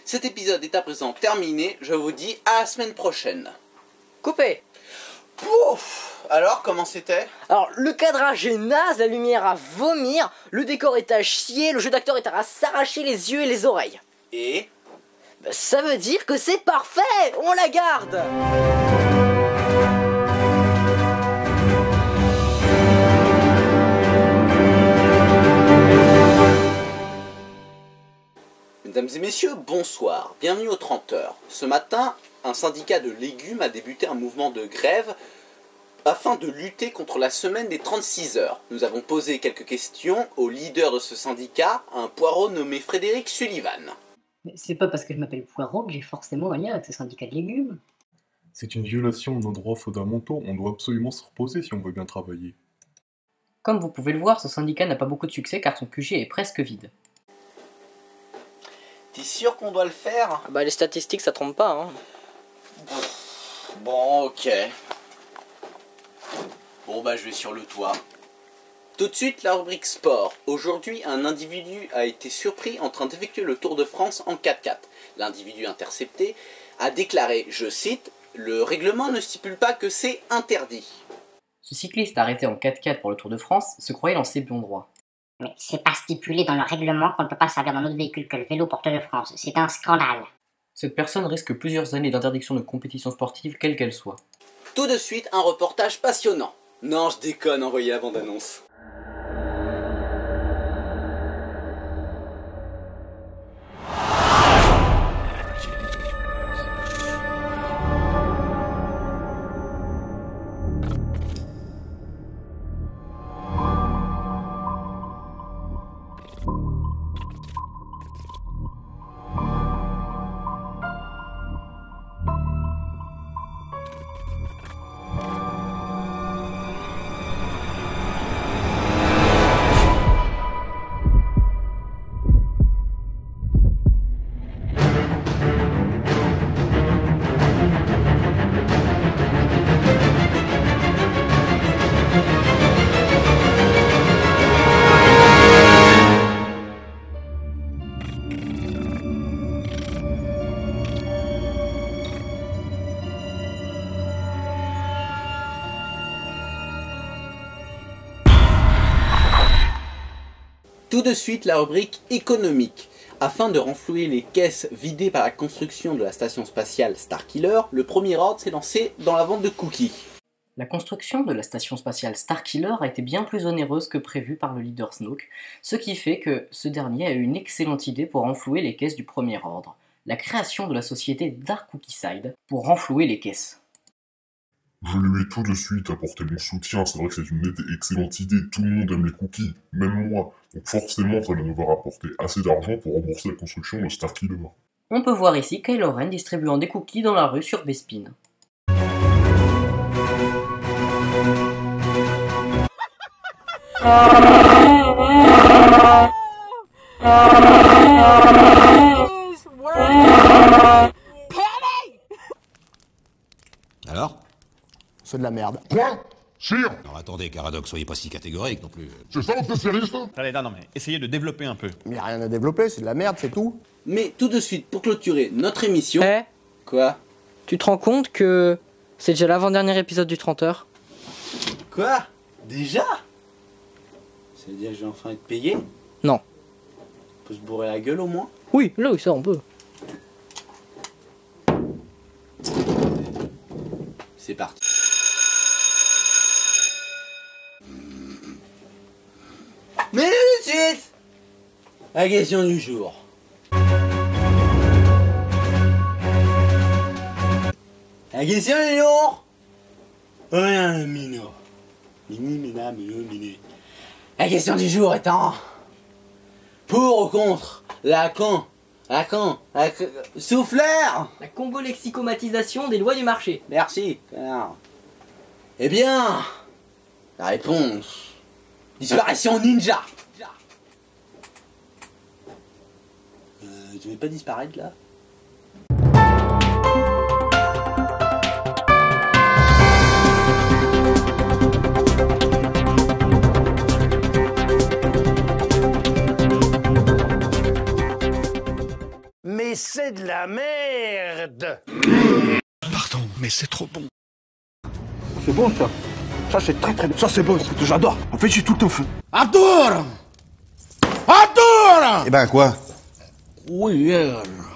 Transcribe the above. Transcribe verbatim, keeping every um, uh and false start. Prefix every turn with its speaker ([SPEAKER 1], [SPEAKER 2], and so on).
[SPEAKER 1] Cet épisode est à présent terminé, je vous dis à la semaine prochaine.
[SPEAKER 2] Coupé.
[SPEAKER 1] Pouf. Alors, comment c'était?
[SPEAKER 2] Alors, le cadrage est naze, la lumière à vomir, le décor est à chier, le jeu d'acteur est à s'arracher les yeux et les oreilles.
[SPEAKER 1] Et
[SPEAKER 2] bah, ça veut dire que c'est parfait. On la garde.
[SPEAKER 1] Mesdames et messieurs, bonsoir, bienvenue aux trente heures. Ce matin, un syndicat de légumes a débuté un mouvement de grève afin de lutter contre la semaine des trente-six heures. Nous avons posé quelques questions au leader de ce syndicat, un poireau nommé Frédéric Sullivan.
[SPEAKER 3] Mais c'est pas parce que je m'appelle Poireau que j'ai forcément un lien avec ce syndicat de légumes.
[SPEAKER 4] C'est une violation de nos droits fondamentaux, on doit absolument se reposer si on veut bien travailler.
[SPEAKER 3] Comme vous pouvez le voir, ce syndicat n'a pas beaucoup de succès car son Q G est presque vide.
[SPEAKER 1] T'es sûr qu'on doit le faire?
[SPEAKER 2] Bah les statistiques ça trompe pas hein.
[SPEAKER 1] Bon ok. Bon bah je vais sur le toit. Tout de suite la rubrique sport. Aujourd'hui un individu a été surpris en train d'effectuer le Tour de France en quatre-quatre. L'individu intercepté a déclaré, je cite, « Le règlement ne stipule pas que c'est interdit ».
[SPEAKER 3] Ce cycliste arrêté en quatre-quatre pour le Tour de France se croyait dans ses bons droits.
[SPEAKER 5] Mais c'est pas stipulé dans le règlement qu'on ne peut pas servir d'un autre véhicule que le vélo pour Tour de France. C'est un scandale.
[SPEAKER 3] Cette personne risque plusieurs années d'interdiction de compétition sportive, quelle qu'elle soit.
[SPEAKER 1] Tout de suite, un reportage passionnant. Non, je déconne, envoyez la bande-annonce. Tout de suite la rubrique économique. Afin de renflouer les caisses vidées par la construction de la station spatiale Starkiller, le premier ordre s'est lancé dans la vente de cookies.
[SPEAKER 3] La construction de la station spatiale Starkiller a été bien plus onéreuse que prévu par le leader Snoke, ce qui fait que ce dernier a eu une excellente idée pour renflouer les caisses du premier ordre, la création de la société Dark Cookieside pour renflouer les caisses.
[SPEAKER 4] Je lui ai tout de suite apporté mon soutien, c'est vrai que c'est une excellente idée, tout le monde aime les cookies, même moi, donc forcément ça va nous rapporter assez d'argent pour rembourser la construction de Starkiller.
[SPEAKER 3] On peut voir ici Kylo Ren distribuant des cookies dans la rue sur Bespin.
[SPEAKER 6] Alors?
[SPEAKER 7] C'est de la merde.
[SPEAKER 8] Quoi? Sire?
[SPEAKER 6] Alors attendez, Caradoc, soyez pas si catégorique non plus.
[SPEAKER 8] C'est ça votre spécialiste?
[SPEAKER 9] Allez, non, non, mais essayez de développer un peu.
[SPEAKER 7] Mais y a rien à développer, c'est de la merde, c'est tout.
[SPEAKER 1] Mais tout de suite, pour clôturer notre émission...
[SPEAKER 2] Eh,
[SPEAKER 1] Quoi?
[SPEAKER 2] tu te rends compte que c'est déjà l'avant-dernier épisode du trente heures?
[SPEAKER 1] Quoi? Déjà? Ça veut dire que je vais enfin être payé?
[SPEAKER 2] Non.
[SPEAKER 1] On peut se bourrer la gueule au moins?
[SPEAKER 2] Oui, là oui, ça on peut.
[SPEAKER 1] C'est parti. Mais tout de suite, la question du jour. La question du jour. Rien de minot. Mini, mina, mino, miné. La question du jour étant... Pour ou contre la con... La con... La con... Souffleur.
[SPEAKER 2] La congo-lexicomatisation des lois du marché.
[SPEAKER 1] Merci, connard. Eh bien... La réponse... Disparition ninja. Euh, tu veux pas disparaître là?
[SPEAKER 10] Mais c'est de la merde.
[SPEAKER 11] Pardon, mais c'est trop bon.
[SPEAKER 12] C'est bon ça. Ça c'est très très bon. Ça c'est bon, j'adore. En fait j'ai tout au feu.
[SPEAKER 11] Arthur Arthur
[SPEAKER 13] Eh ben quoi?
[SPEAKER 11] Oui,